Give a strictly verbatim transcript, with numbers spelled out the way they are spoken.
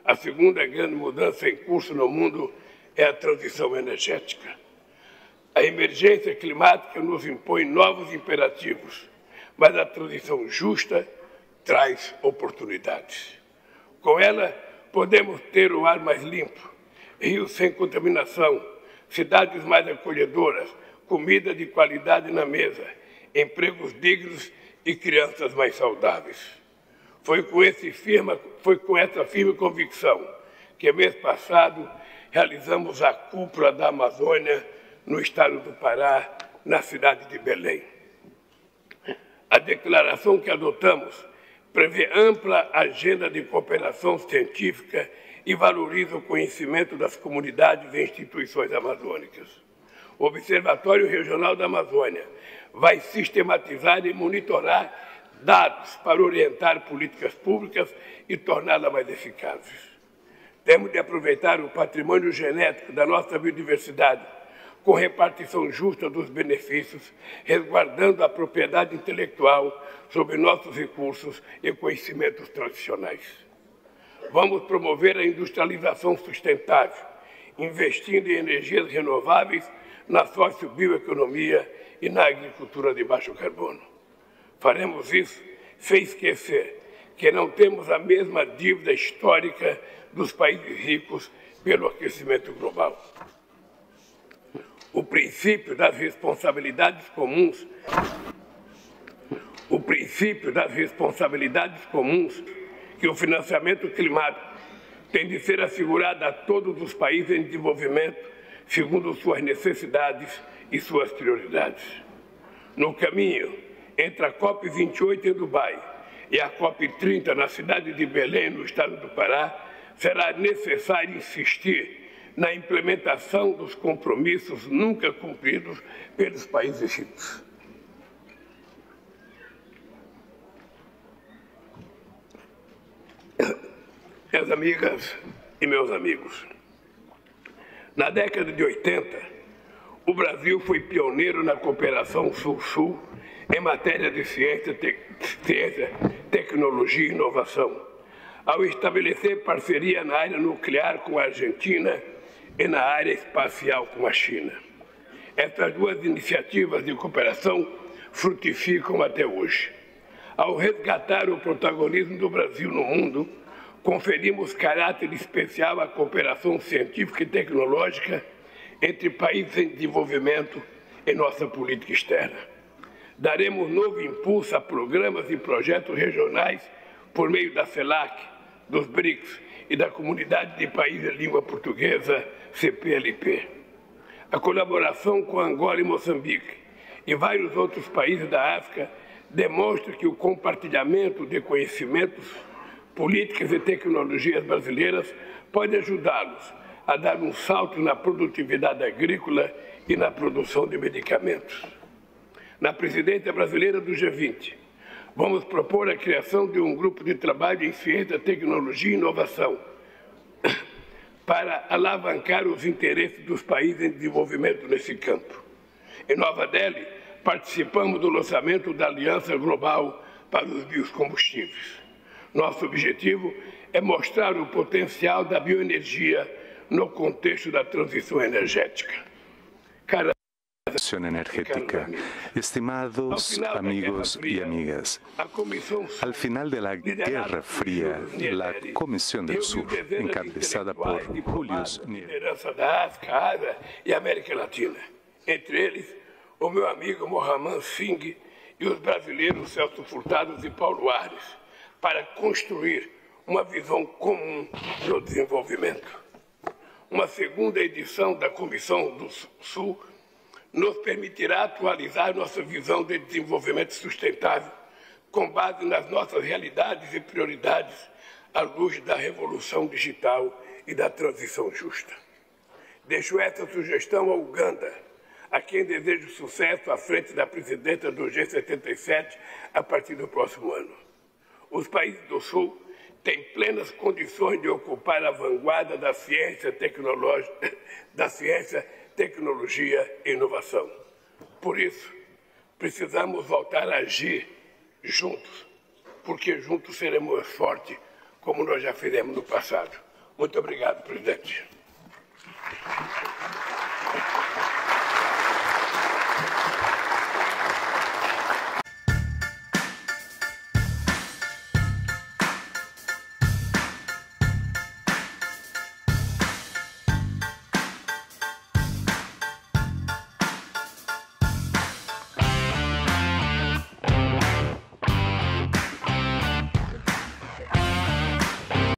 A segunda grande mudança em curso no mundo é a transição energética. A emergência climática nos impõe novos imperativos, mas a transição justa traz oportunidades. Com ela, podemos ter o ar mais limpo, rios sem contaminação, cidades mais acolhedoras, comida de qualidade na mesa, empregos dignos e crianças mais saudáveis. Foi com, esse firma, foi com essa firme convicção que, mês passado, realizamos a cúpula da Amazônia no estado do Pará, na cidade de Belém. A declaração que adotamos prevê ampla agenda de cooperação científica e valoriza o conhecimento das comunidades e instituições amazônicas. O Observatório Regional da Amazônia vai sistematizar e monitorar dados para orientar políticas públicas e torná-las mais eficazes. Temos de aproveitar o patrimônio genético da nossa biodiversidade com repartição justa dos benefícios, resguardando a propriedade intelectual sobre nossos recursos e conhecimentos tradicionais. Vamos promover a industrialização sustentável, investindo em energias renováveis, na sociobioeconomia e na agricultura de baixo carbono. Faremos isso sem esquecer que não temos a mesma dívida histórica dos países ricos pelo aquecimento global. O princípio das responsabilidades comuns, o princípio das responsabilidades comuns que o financiamento climático tem de ser assegurado a todos os países em desenvolvimento segundo suas necessidades e suas prioridades. No caminho entre a COP vinte e oito em Dubai e a COP trinta na cidade de Belém, no estado do Pará, será necessário insistir na implementação dos compromissos nunca cumpridos pelos países ricos. Minhas amigas e meus amigos, na década de oitenta, o Brasil foi pioneiro na cooperação Sul-Sul em matéria de ciência, te ciência, tecnologia e inovação, ao estabelecer parceria na área nuclear com a Argentina e na área espacial com a China. Essas duas iniciativas de cooperação frutificam até hoje. Ao resgatar o protagonismo do Brasil no mundo, conferimos caráter especial à cooperação científica e tecnológica entre países em desenvolvimento em nossa política externa. Daremos novo impulso a programas e projetos regionais por meio da CELAC, dos BRICS e da Comunidade de Países de Língua Portuguesa, C P L P. A colaboração com Angola e Moçambique e vários outros países da África demonstra que o compartilhamento de conhecimentos, políticas e tecnologias brasileiras pode ajudá-los a dar um salto na produtividade agrícola e na produção de medicamentos. Na presidência brasileira do G vinte, vamos propor a criação de um grupo de trabalho em ciência, tecnologia e inovação para alavancar os interesses dos países em desenvolvimento nesse campo. Em Nova Delhi, participamos do lançamento da Aliança Global para os Biocombustíveis. Nosso objetivo é mostrar o potencial da bioenergia no contexto da transição energética. Cara, energética. Estimados amigos y amigas, al final de la Guerra Fría, la Comisión del Sur, encabezada por Julius Nyerere, liderança da África, Ásia e América Latina, entre eles o meu amigo Mohamed Singh e os brasileiros Celso Furtado e Paulo Ares, para construir uma visão comum do desenvolvimento. Uma segunda edição da Comissão do Sul nos permitirá atualizar nossa visão de desenvolvimento sustentável com base nas nossas realidades e prioridades à luz da revolução digital e da transição justa. Deixo essa sugestão ao Uganda, a quem desejo sucesso à frente da presidenta do G setenta e sete a partir do próximo ano. Os países do Sul têm plenas condições de ocupar a vanguarda da ciência, tecnológica, da ciência, tecnologia e inovação. Por isso, precisamos voltar a agir juntos, porque juntos seremos fortes, como nós já fizemos no passado. Muito obrigado, presidente.